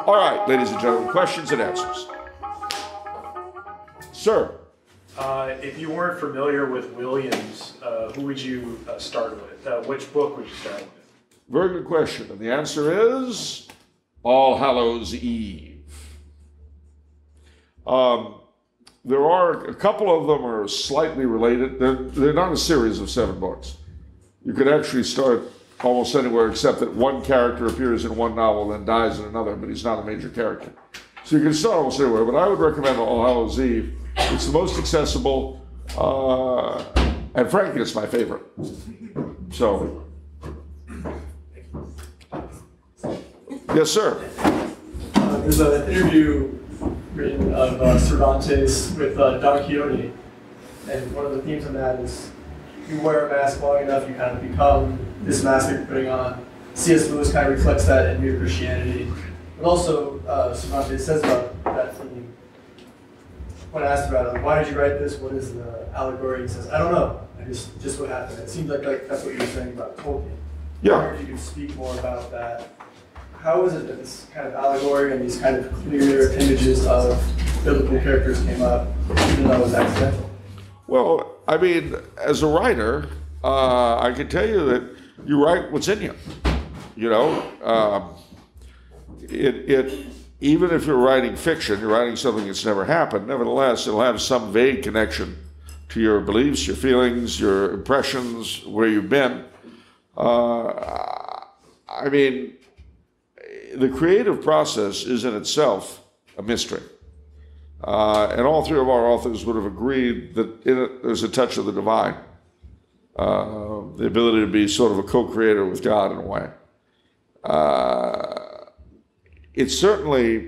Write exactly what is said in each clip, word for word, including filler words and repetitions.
All right, ladies and gentlemen, questions and answers. Sir. Uh, if you weren't familiar with Williams, uh, who would you uh, start with? Uh, which book would you start with? Very good question. And the answer is All Hallows Eve. Um, there are, a couple of them are slightly related. They're, they're not a series of seven books. You could actually start almost anywhere except that one character appears in one novel and dies in another, but he's not a major character. So you can start almost anywhere, but I would recommend All Hallows Eve. It's the most accessible, uh, and frankly, it's my favorite. So, yes, sir. Uh, there's an interview written of uh, Cervantes with uh, Don Quixote, and one of the themes of that is you wear a mask long enough, you kind of become this mask that you're putting on. C S Lewis kind of reflects that in Mere Christianity. But also, uh, Cervantes says about that theme, when asked about it, like, why did you write this? What is the allegory? He says, I don't know. I just, just what happened. It seems like, like that's what you were saying about Tolkien. Yeah. I wonder if you could speak more about that. How is it that this kind of allegory and these kind of clear images of biblical characters came up, even though it was accidental? Well, I mean, as a writer, uh, I can tell you that you write what's in you. You know, um, it, it, even if you're writing fiction, you're writing something that's never happened, nevertheless, it'll have some vague connection to your beliefs, your feelings, your impressions, where you've been. Uh, I mean, the creative process is in itself a mystery. Uh, and all three of our authors would have agreed that in it there's a touch of the divine, uh, the ability to be sort of a co-creator with God in a way. Uh, it's certainly,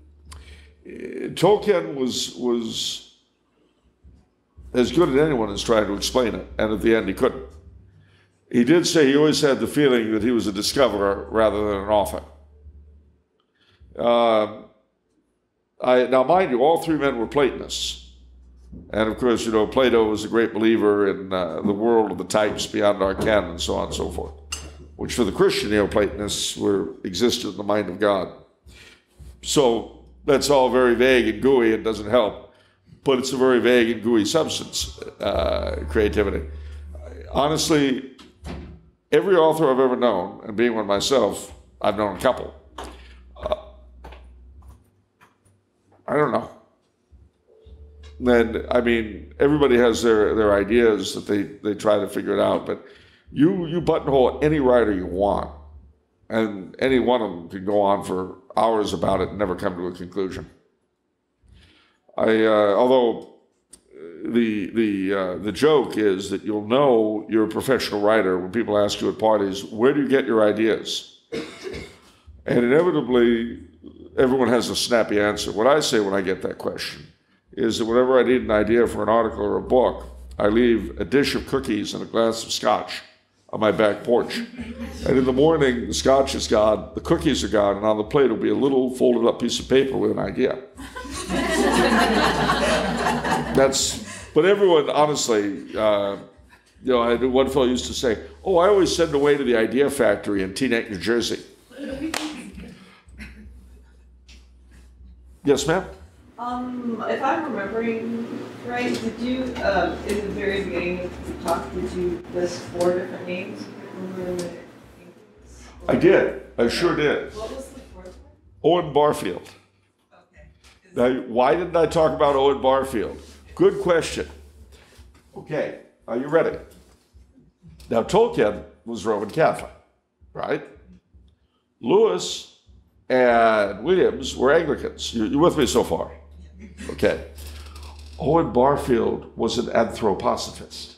Tolkien was, was as good as anyone as trying to explain it, and at the end he couldn't. He did say he always had the feeling that he was a discoverer rather than an author. Uh, I, now, mind you, all three men were Platonists. And of course, you know, Plato was a great believer in uh, the world of the types beyond our ken and so on and so forth, which for the Christian Neoplatonists were existed in the mind of God. So that's all very vague and gooey and doesn't help, but it's a very vague and gooey substance, uh, creativity. Honestly, every author I've ever known, and being one myself, I've known a couple, I don't know. And I mean, everybody has their, their ideas that they, they try to figure it out, but you, you buttonhole any writer you want, and any one of them can go on for hours about it and never come to a conclusion. I, uh, although the, the, uh, the joke is that you'll know you're a professional writer when people ask you at parties, where do you get your ideas? And inevitably, everyone has a snappy answer. What I say when I get that question is that whenever I need an idea for an article or a book, I leave a dish of cookies and a glass of scotch on my back porch. And in the morning, the scotch is gone, the cookies are gone, and on the plate will be a little folded up piece of paper with an idea. That's, but everyone, honestly, uh, you know, I, one fellow used to say, oh, I always send away to the Idea Factory in Teaneck, New Jersey. Yes, ma'am? Um, if I'm remembering right, did you, um, in the very beginning of the talk, did you list four different names? Inklings? I did. I sure did. What was the fourth one? Owen Barfield. Okay. Now, why didn't I talk about Owen Barfield? Good question. Okay, are you ready? Now, Tolkien was Roman Catholic, right? Lewis and Williams were Anglicans. You, you with me so far? Okay. Owen Barfield was an anthroposophist.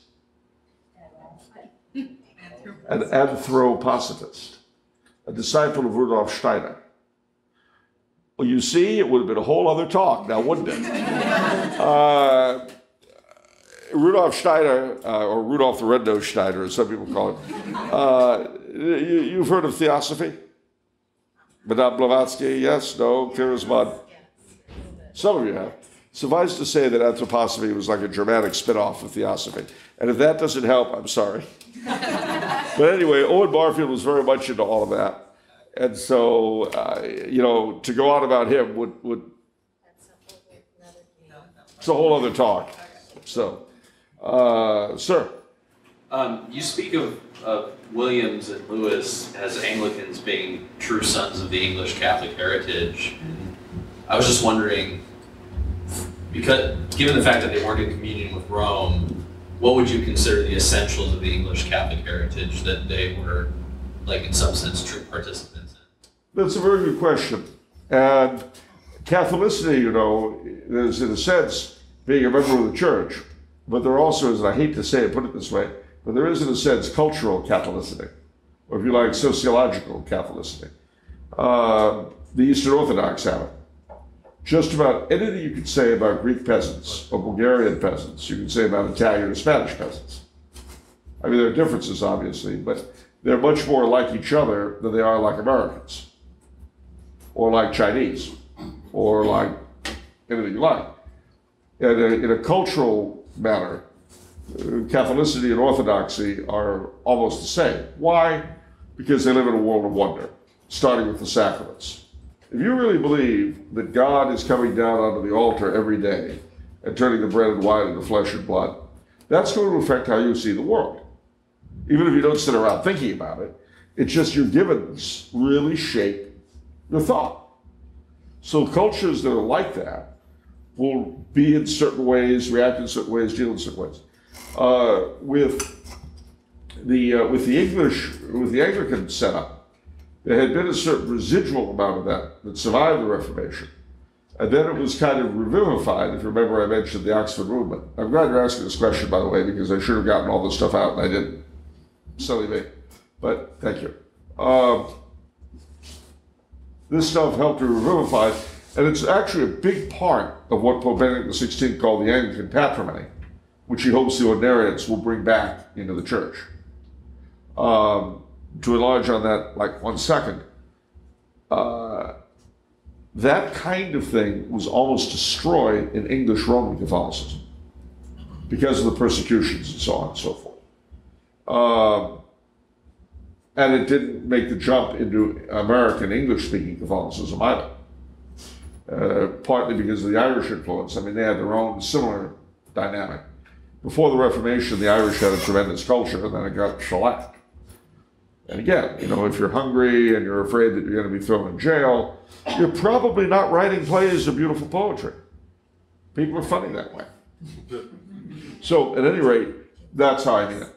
An anthroposophist. A disciple of Rudolf Steiner. Well, you see, it would have been a whole other talk now, wouldn't it? uh, Rudolf Steiner, uh, or Rudolf the Red-Nosed Steiner, as some people call it. Uh, you, you've heard of theosophy? Madame Blavatsky, yes, no, clear as mud. Some of you have. Suffice to say that anthroposophy was like a Germanic spin-off of theosophy. And if that doesn't help, I'm sorry. But anyway, Owen Barfield was very much into all of that. And so, uh, you know, to go on about him would, would it's a whole other talk. So, uh, sir. Um, you speak of, of Williams and Lewis as Anglicans being true sons of the English Catholic heritage. I was just wondering, because given the fact that they weren't in communion with Rome, what would you consider the essentials of the English Catholic heritage that they were, like in some sense, true participants in? That's a very good question. And Catholicity, you know, is in a sense being a member of the church, but there also is, and I hate to say it, put it this way, but there is in a sense cultural Catholicity, or if you like, sociological Catholicity. Uh, the Eastern Orthodox have it. Just about anything you could say about Greek peasants or Bulgarian peasants, you can say about Italian or Spanish peasants. I mean, there are differences, obviously, but they're much more like each other than they are like Americans, or like Chinese, or like anything you like. In a, in a cultural matter, Catholicity and Orthodoxy are almost the same. Why? Because they live in a world of wonder, starting with the sacraments. If you really believe that God is coming down onto the altar every day and turning the bread and wine into flesh and blood, that's going to affect how you see the world. Even if you don't sit around thinking about it, it's just your givens really shape your thought. So cultures that are like that will be in certain ways, react in certain ways, deal in certain ways. Uh, with the uh, with the English, with the Anglican setup, there had been a certain residual amount of that that survived the Reformation. And then it was kind of revivified. If you remember, I mentioned the Oxford movement. I'm glad you're asking this question, by the way, because I should have gotten all this stuff out and I didn't. Silly me. But thank you. Um, this stuff helped to revivify, and it's actually a big part of what Pope Benedict the sixteenth called the Anglican patrimony, which he hopes the ordinarians will bring back into the church. Um, to enlarge on that, like one second, uh, that kind of thing was almost destroyed in English Roman Catholicism because of the persecutions and so on and so forth. Um, and it didn't make the jump into American English-speaking Catholicism either, uh, partly because of the Irish influence. I mean, they had their own similar dynamic. Before the Reformation, the Irish had a tremendous culture, and then it got shellacked. And again, you know, if you're hungry and you're afraid that you're going to be thrown in jail, you're probably not writing plays or beautiful poetry. People are funny that way. So, at any rate, that's how I mean it.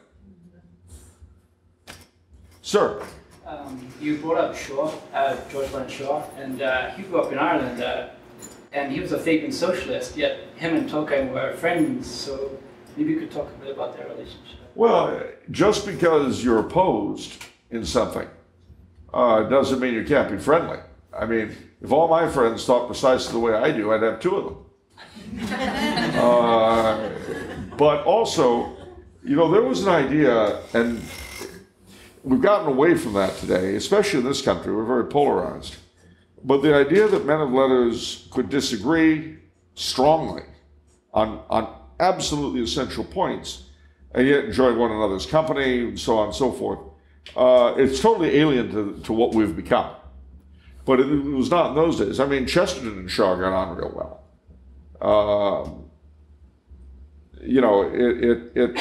Sir? Um, you brought up Shaw, uh, George Bernard Shaw, and uh, he grew up in Ireland, uh, and he was a fake socialist, yet him and Tolkien were friends, so maybe you could talk a bit about their relationship. Well, just because you're opposed in something uh, doesn't mean you can't be friendly. I mean, if all my friends thought precisely the way I do, I'd have two of them. uh, but also, you know, there was an idea, and we've gotten away from that today, especially in this country. We're very polarized. But the idea that men of letters could disagree strongly on, on absolutely essential points and yet enjoy one another's company, and so on and so forth, uh, it's totally alien to, to what we've become. But it, it was not in those days. I mean, Chesterton and Shaw got on real well. Um, you know, it, it,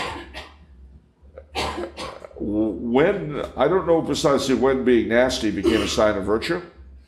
it when, I don't know precisely when being nasty became a sign of virtue,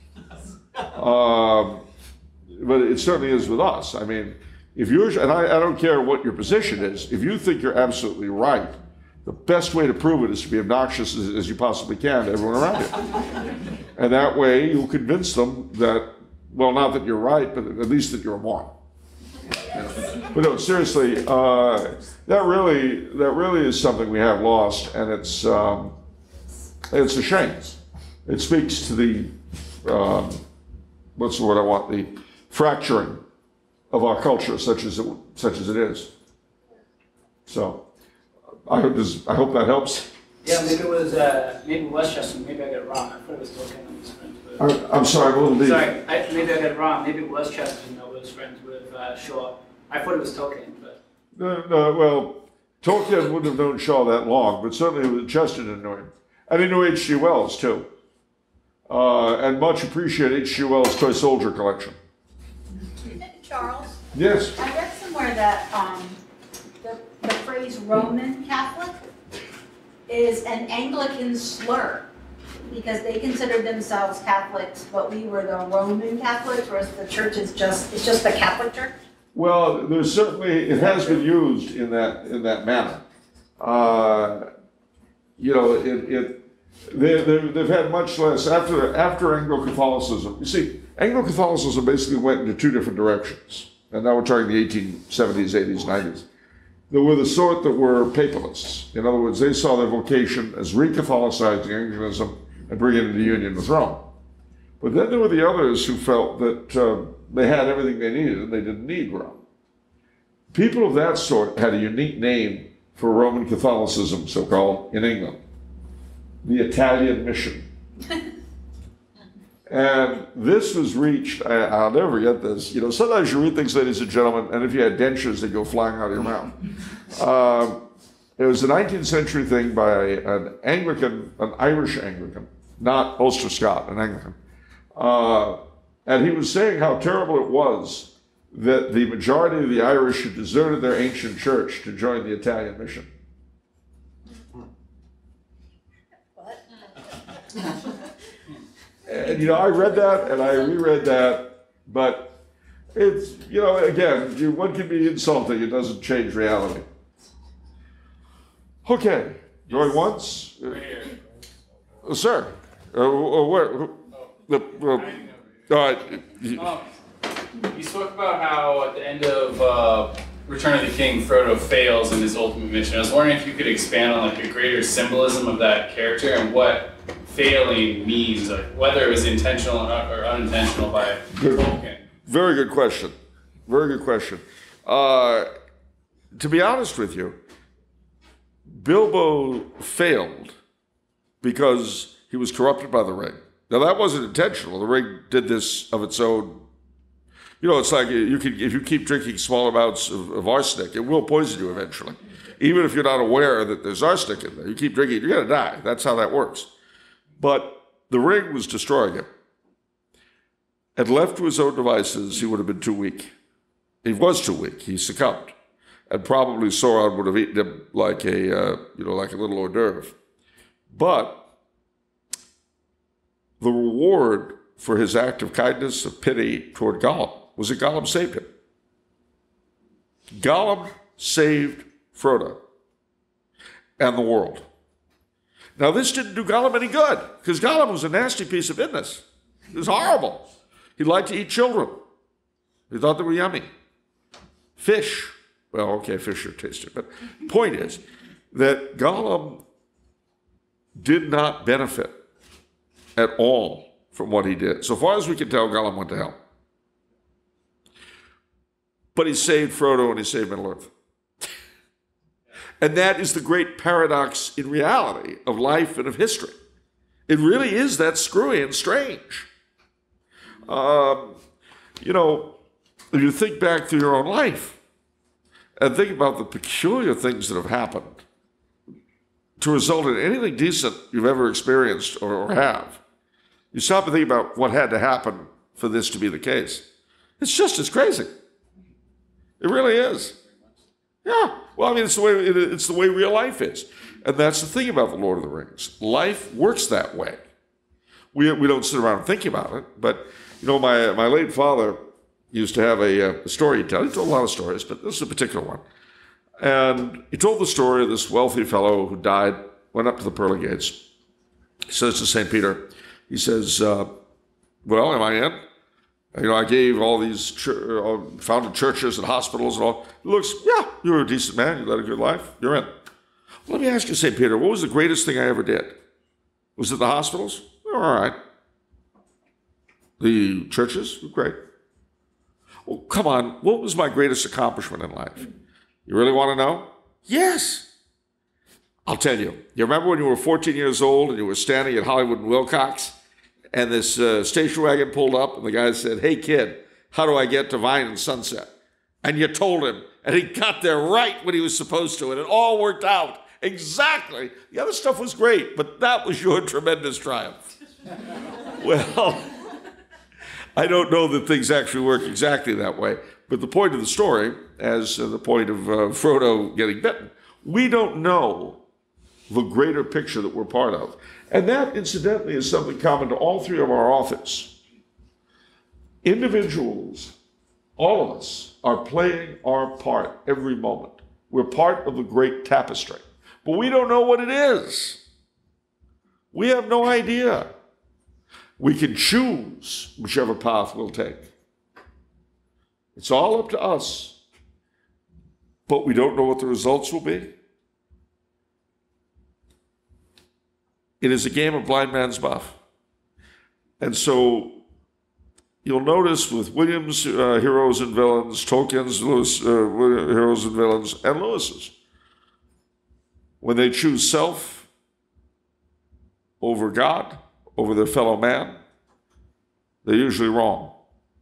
um, but it certainly is with us. I mean, if you're, and I, I don't care what your position is, if you think you're absolutely right, the best way to prove it is to be obnoxious as, as you possibly can to everyone around you. And that way you'll convince them that, well, not that you're right, but at least that you're a moron. You know? But no, seriously, uh, that really, that really is something we have lost, and it's, um, it's a shame. It speaks to the, um, what's the word I want, the fracturing of our culture, such as it, such as it is. So, I hope this, I hope that helps. Yeah, maybe it was uh, maybe Westchester. Maybe I got it wrong. I thought it was Tolkien and was friends with. I'm, I'm sorry, I'm a little deep. Sorry, I, maybe I got it wrong. Maybe it was Chesterton that was friends with uh, Shaw. I thought it was Tolkien, but. No, no, well, Tolkien wouldn't have known Shaw that long, but certainly Chesterton knew him, and he knew H G Wells too. uh, and much appreciate H G Wells' Toy Soldier collection. Charles, Yes. I read somewhere that um, the, the phrase Roman Catholic is an Anglican slur because they considered themselves Catholics, but we were the Roman Catholics, whereas the church is just, it's just the Catholic Church. Well, there's certainly, it has been used in that, in that manner. Uh, you know, it, it they, they've, they've had much less, after, after Anglo-Catholicism, you see, Anglo-Catholicism basically went into two different directions. And now we're talking the eighteen seventies, eighties, nineties. They were the sort that were papalists. In other words, they saw their vocation as re-Catholicizing Anglicanism and bringing it into union with Rome. But then there were the others who felt that uh, they had everything they needed and they didn't need Rome. People of that sort had a unique name for Roman Catholicism, so-called, in England. The Italian Mission. And this was reached, I, I'll never forget this, you know, sometimes you read things, ladies and gentlemen, and if you had dentures, they go flying out of your mouth. Um, it was a nineteenth century thing by an Anglican, an Irish Anglican, not Ulster Scot, an Anglican. Uh, and he was saying how terrible it was that the majority of the Irish had deserted their ancient church to join the Italian mission. What? And, you know, I read that and I reread that, but it's, you know, again, you, one can be insulting, it doesn't change reality. Okay, going once? Right here. Uh, sir, uh, uh, where? Uh, uh, all right. Um, you spoke about how at the end of uh, Return of the King, Frodo fails in his ultimate mission. I was wondering if you could expand on like the greater symbolism of that character and what failing means, like whether it was intentional or unintentional by Tolkien. Very good question. Very good question. Uh, to be honest with you, Bilbo failed because he was corrupted by the ring. Now that wasn't intentional. The ring did this of its own. You know, it's like you can, if you keep drinking small amounts of, of arsenic, it will poison you eventually. Even if you're not aware that there's arsenic in there, you keep drinking, you're going to die. That's how that works. But the ring was destroying him. And left to his own devices, he would have been too weak. He was too weak. He succumbed. And probably Sauron would have eaten him like a, uh, you know, like a little hors d'oeuvre. But the reward for his act of kindness, of pity toward Gollum, was that Gollum saved him. Gollum saved Frodo and the world. Now, this didn't do Gollum any good, because Gollum was a nasty piece of business. It was horrible. He liked to eat children. He thought they were yummy. Fish. Well, okay, fish are tasty, but point is that Gollum did not benefit at all from what he did. So far as we can tell, Gollum went to hell. But he saved Frodo and he saved Middle-earth. And that is the great paradox in reality of life and of history. It really is that screwy and strange. Um, you know, if you think back through your own life and think about the peculiar things that have happened to result in anything decent you've ever experienced or, or have, you stop and think about what had to happen for this to be the case. It's just as crazy. It really is. Yeah. Well, I mean, it's the way it, it's the way real life is, and that's the thing about the Lord of the Rings. Life works that way. We we don't sit around and think about it, but you know, my my late father used to have a, a story he'd tell. He told a lot of stories, but this is a particular one. And he told the story of this wealthy fellow who died, went up to the pearly gates. He says to Saint Peter, he says, uh, "Well, am I in? You know, I gave all these, ch- uh, founded churches and hospitals and all. He looks, yeah, you're a decent man. You led a good life. You're in." Let me ask you, Saint Peter, what was the greatest thing I ever did? Was it the hospitals? All right. The churches? Great. Well, come on. What was my greatest accomplishment in life? You really want to know? Yes. I'll tell you. You remember when you were fourteen years old and you were standing at Hollywood and Wilcox? And this uh, station wagon pulled up, and the guy said, "Hey, kid, how do I get to Vine and Sunset?" And you told him, and he got there right when he was supposed to, and it all worked out exactly. The other stuff was great, but that was your tremendous triumph. Well, I don't know that things actually work exactly that way. But the point of the story, as uh, the point of uh, Frodo getting bitten, we don't know the greater picture that we're part of. And that, incidentally, is something common to all three of our authors. Individuals, all of us, are playing our part every moment. We're part of the great tapestry. But we don't know what it is. We have no idea. We can choose whichever path we'll take. It's all up to us. But we don't know what the results will be. It is a game of blind man's buff. And so you'll notice with Williams' uh, heroes and villains, Tolkien's Lewis, uh, heroes and villains, and Lewis's, when they choose self over God, over their fellow man, they're usually wrong.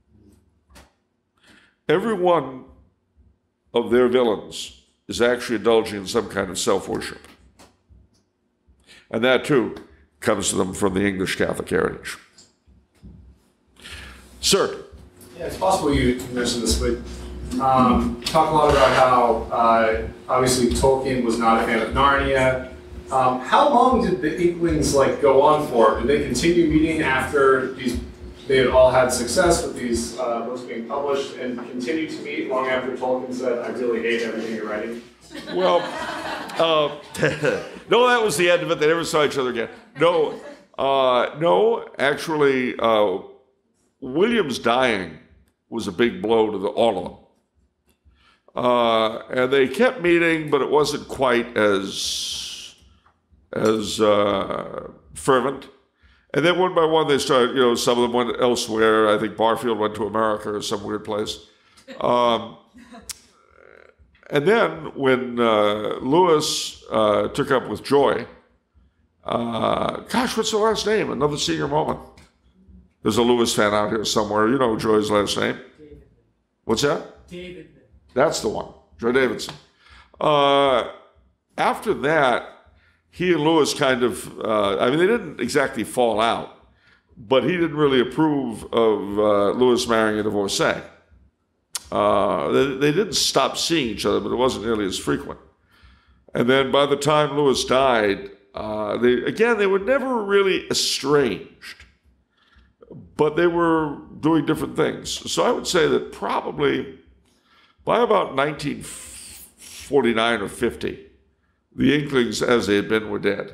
Every one of their villains is actually indulging in some kind of self-worship. And that, too, comes to them from the English Catholic heritage. Sir? Yeah, it's possible you mentioned this, but um, talk a lot about how, uh, obviously, Tolkien was not a fan of Narnia. Um, how long did the Inklings like go on for? Did they continue meeting after these? They had all had success with these uh, books being published, and continued to meet long after Tolkien said, "I really hate everything you're writing"? Well, uh, no, that was the end of it. They never saw each other again. No, uh, no, actually, uh, William's dying was a big blow to the, all of them. Uh, and they kept meeting, but it wasn't quite as as uh, fervent. And then one by one they started, you know, some of them went elsewhere. I think Barfield went to America or some weird place. Um, and then when uh, Lewis uh, took up with Joy, uh, gosh, what's the last name? Another senior moment. There's a Lewis fan out here somewhere. You know Joy's last name. What's that? David. That's the one, Joy Davidson. Uh, after that, he and Lewis kind of, uh, I mean, they didn't exactly fall out, but he didn't really approve of uh, Lewis marrying a divorcee. Uh, they, they didn't stop seeing each other, but it wasn't nearly as frequent. And then by the time Lewis died, uh, they, again, they were never really estranged, but they were doing different things. So I would say that probably by about nineteen forty-nine or fifty, the Inklings, as they had been, were dead.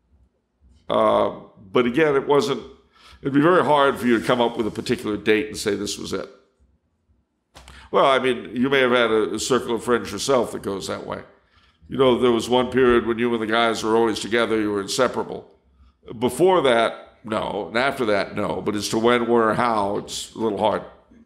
Uh, but again, it wasn't, it'd be very hard for you to come up with a particular date and say this was it. Well, I mean, you may have had a, a circle of friends yourself that goes that way. You know, there was one period when you and the guys were always together, you were inseparable. Before that, no. And after that, no. But as to when, where, how, it's a little hard.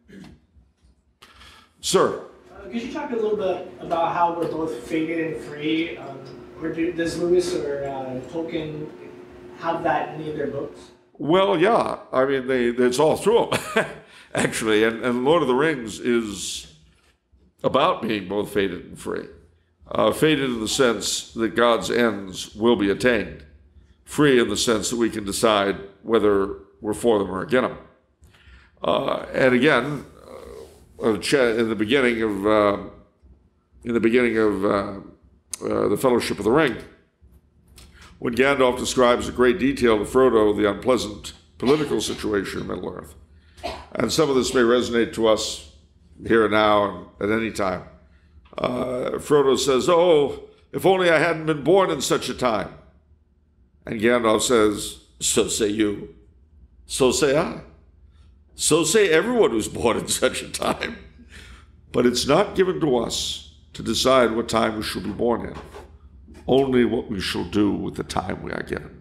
Sir? Uh, could you talk a little bit about how we're both fated and free? Um, or do, does Lewis or uh, Tolkien have that in any of their books? Well, yeah. I mean, they, it's all through them, actually. And, and Lord of the Rings is about being both fated and free. Uh, fated in the sense that God's ends will be attained. Free in the sense that we can decide whether we're for them or against them. Uh, and again, uh, in the beginning of uh, in the beginning of uh, uh, the Fellowship of the Ring, when Gandalf describes in great detail to Frodo the unpleasant political situation in Middle-earth, and some of this may resonate to us here and now and at any time. Uh, Frodo says, "Oh, if only I hadn't been born in such a time." And Gandalf says, "So say you, so say I, so say everyone who's born in such a time." But it's not given to us to decide what time we shall be born in, only what we shall do with the time we are given.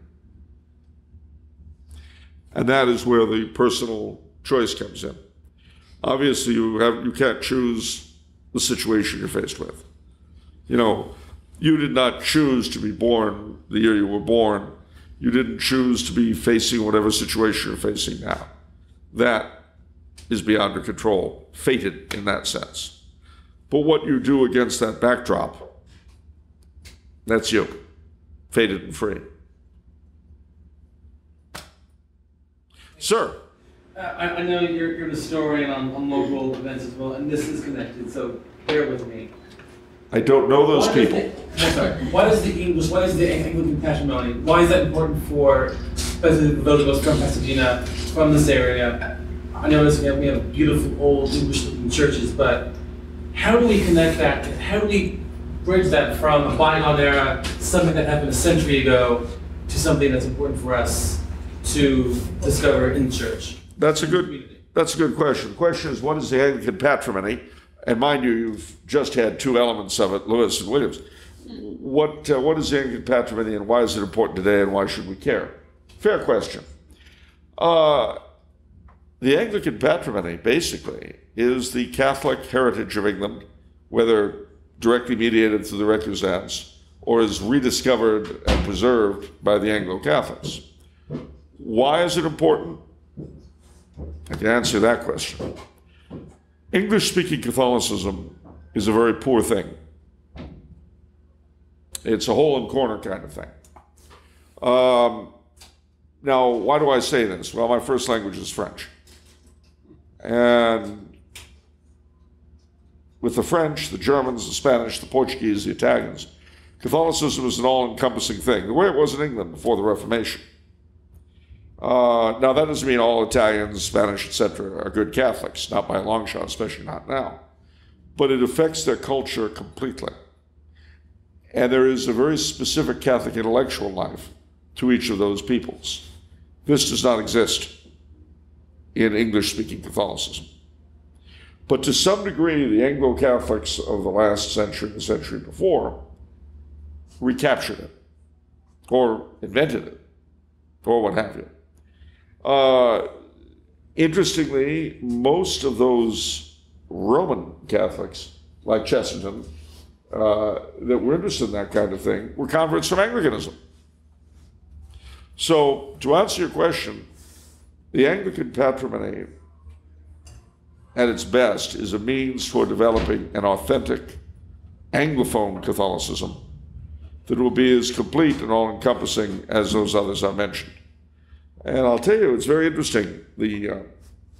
And that is where the personal choice comes in. Obviously, you have you can't choose the situation you're faced with. You know, you did not choose to be born the year you were born. You didn't choose to be facing whatever situation you're facing now. That is beyond your control, fated in that sense. But what you do against that backdrop, that's you, fated and free. Sir. Uh, I, I know you're, you're an historian on, on local events as well, and this is connected, so bear with me. I don't know those What is people. the- I'm sorry. What is the English, what is the Anglican patrimony? Why is that important for, especially those of us from Pasadena, from this area? I know we have, we have beautiful old English-looking churches, but how do we connect that? How do we bridge that from a bygone era, something that happened a century ago, to something that's important for us to discover in church? That's a good, that's a good question. The question is, what is the Anglican patrimony? And mind you, you've just had two elements of it, Lewis and Williams. What, uh, what is the Anglican patrimony and why is it important today and why should we care? Fair question. Uh, the Anglican patrimony, basically, is the Catholic heritage of England, whether directly mediated through the Recusats or is rediscovered and preserved by the Anglo-Catholics. Why is it important? I can answer that question. English-speaking Catholicism is a very poor thing. It's a hole and corner kind of thing. Um, now, why do I say this? Well, my first language is French. And with the French, the Germans, the Spanish, the Portuguese, the Italians, Catholicism is an all-encompassing thing, the way it was in England before the Reformation. Uh, now, that doesn't mean all Italians, Spanish, et cetera are good Catholics, not by a long shot, especially not now. But it affects their culture completely. And there is a very specific Catholic intellectual life to each of those peoples. This does not exist in English-speaking Catholicism. But to some degree, the Anglo-Catholics of the last century, the century before, recaptured it, or invented it, or what have you. Uh, interestingly, most of those Roman Catholics, like Chesterton, uh, that were interested in that kind of thing, were converts from Anglicanism. So, to answer your question, the Anglican patrimony, at its best, is a means for developing an authentic Anglophone Catholicism that will be as complete and all-encompassing as those others I mentioned. And I'll tell you, it's very interesting. The uh,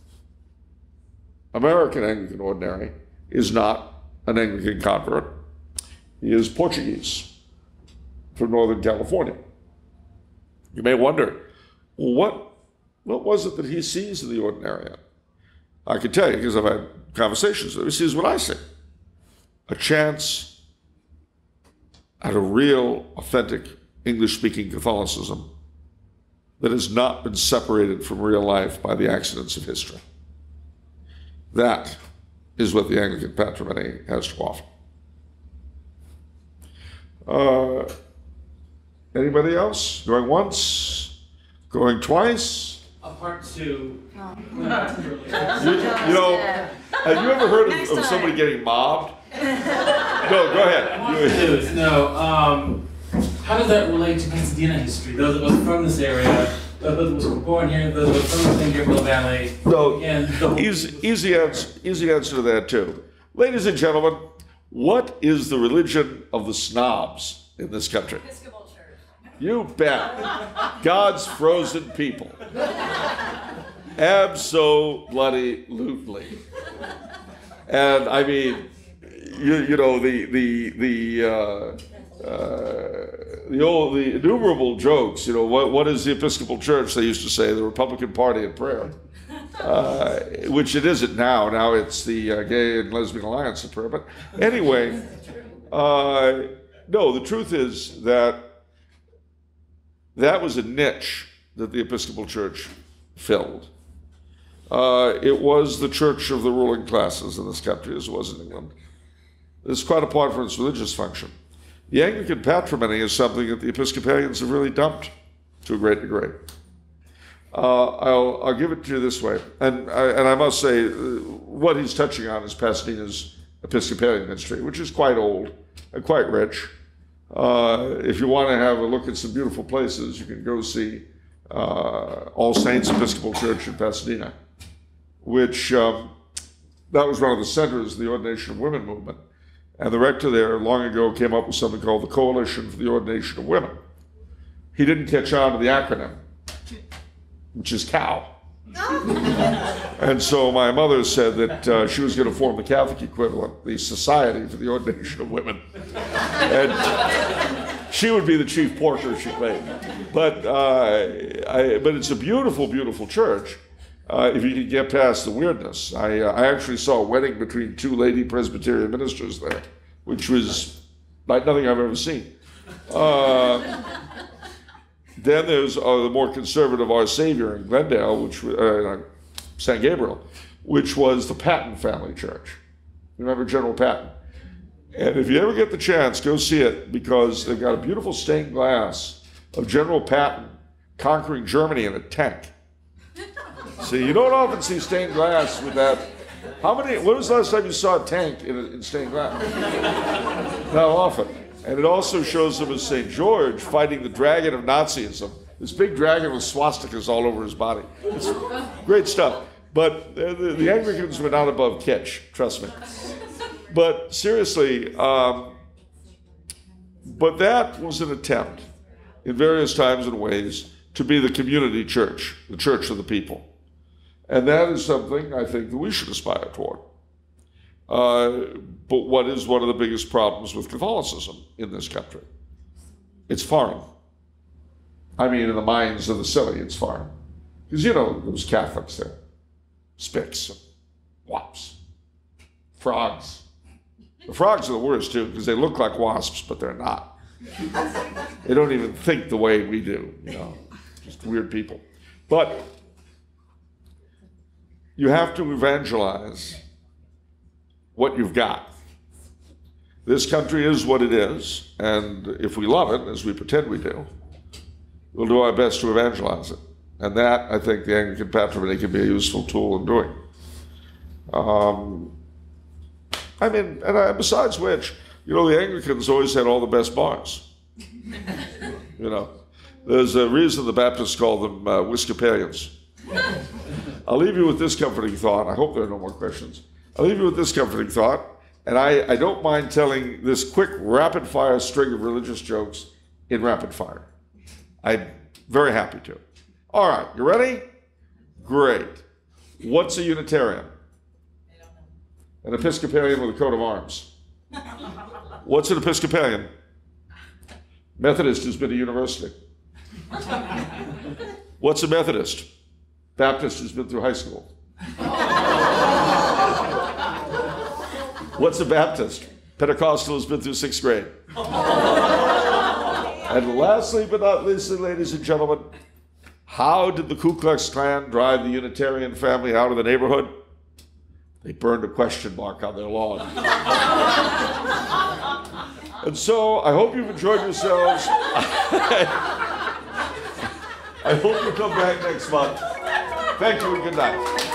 American Anglican ordinary is not an Anglican convert. He is Portuguese from Northern California. You may wonder, well, what, what was it that he sees in the ordinary? I can tell you, because I've had conversations with him, he sees what I see. A chance at a real, authentic English-speaking Catholicism that has not been separated from real life by the accidents of history. That is what the Anglican patrimony has to offer. Uh, anybody else? Going once? Going twice? A part two. Oh. You, you know, have you ever heard of, of somebody getting mobbed? No, go ahead. You, no, um, how does that relate to Pasadena history? Those of us from this area, those of us who were born here, those of us from the San Gabriel Valley. No, and the easy, easy, answer, easy answer to that, too. Ladies and gentlemen, what is the religion of the snobs in this country? Episcopal Church. You bet. God's frozen people. Abso-bloody-lutely. And I mean, you, you know, the the the uh, uh, the old the innumerable jokes. You know, what what is the Episcopal Church? They used to say the Republican Party at prayer, uh, which it isn't now. Now it's the uh, Gay and Lesbian Alliance at prayer. But anyway, uh, no. The truth is that that was a niche that the Episcopal Church filled. Uh, it was the church of the ruling classes in this country, as it was in England. It's quite apart from its religious function. The Anglican patrimony is something that the Episcopalians have really dumped to a great degree. Uh, I'll, I'll give it to you this way, and I, and I must say, uh, what he's touching on is Pasadena's Episcopalian history, which is quite old and quite rich. Uh, if you want to have a look at some beautiful places, you can go see uh, All Saints Episcopal Church in Pasadena, which um, that was one of the centers of the Ordination of Women movement. And the rector there long ago came up with something called the Coalition for the Ordination of Women. He didn't catch on to the acronym, which is COW. And so my mother said that uh, she was going to form the Catholic equivalent, the Society for the Ordination of Women. And she would be the chief porker, she claimed. But, uh, I, but it's a beautiful, beautiful church. Uh, if you can get past the weirdness. I, uh, I actually saw a wedding between two lady Presbyterian ministers there, which was like nothing I've ever seen. Uh, then there's uh, the more conservative Our Savior in Glendale, which uh, Saint Gabriel, which was the Patton family church. Remember General Patton? And if you ever get the chance, go see it, because they've got a beautiful stained glass of General Patton conquering Germany in a tank. See, you don't often see stained glass with that. How many, when was the last time you saw a tank in, in stained glass? Not often. And it also shows him as Saint George fighting the dragon of Nazism. This big dragon with swastikas all over his body. It's great stuff. But the, the, the Anglicans were not above kitsch, trust me. But seriously, um, but that was an attempt in various times and ways to be the community church, the church of the people. And that is something I think that we should aspire toward. Uh, but what is one of the biggest problems with Catholicism in this country? It's foreign. I mean, in the minds of the silly, it's foreign. Because, you know, those Catholics there, spics, and wops, frogs. The frogs are the worst, too, because they look like wasps, but they're not. They don't even think the way we do, you know, just weird people. But you have to evangelize what you've got. This country is what it is, and if we love it, as we pretend we do, we'll do our best to evangelize it. And that, I think, the Anglican patrimony can be a useful tool in doing. Um, I mean, and I, besides which, you know, the Anglicans always had all the best bars. You know, there's a reason the Baptists call them uh, Episcopalians. I'll leave you with this comforting thought. I hope there are no more questions. I'll leave you with this comforting thought, and I, I don't mind telling this quick rapid-fire string of religious jokes in rapid fire. I'm very happy to. All right, you ready? Great. What's a Unitarian? An Episcopalian with a coat of arms. What's an Episcopalian? Methodist who's been to university. What's a Methodist? Baptist who's been through high school. What's a Baptist? Pentecostal who's been through sixth grade. And lastly but not least, ladies and gentlemen, how did the Ku Klux Klan drive the Unitarian family out of the neighborhood? They burned a question mark on their lawn. And so I hope you've enjoyed yourselves. I hope you come back next month. Thank you and good night.